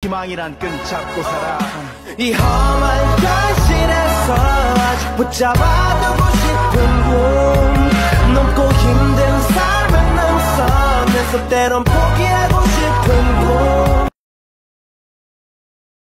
희망이란 끈 잡고 살아. 이 험한 현실에서 아직 붙잡아두고 싶은 꿈, 넘고 힘든 삶을 넘어서면서 때론 포기하고 싶은 꿈.